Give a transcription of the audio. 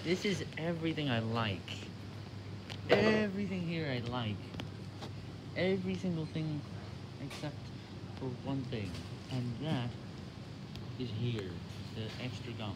This is everything I like. Everything here I like. Every single thing except for one thing. And that is here. The extra gum.